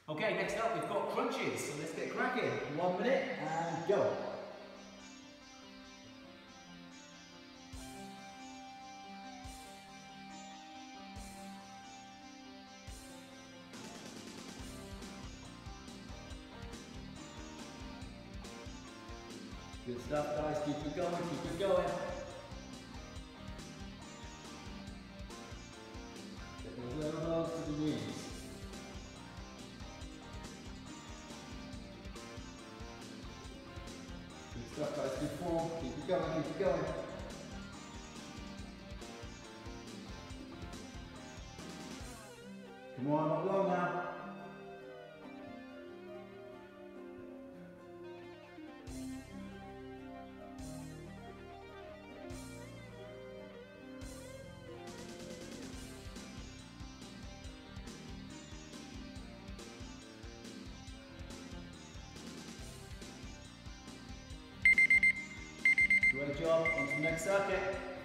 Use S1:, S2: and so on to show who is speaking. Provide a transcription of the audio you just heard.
S1: Okay, next up we've got crunches, so let's get cracking. 1 minute and go. Good stuff, guys. Keep it going, keep it going. Get those elbows to the knees. Good stuff, guys. Good form. Keep it going, keep it going. Come on, not long now. Great job, on to the next circuit.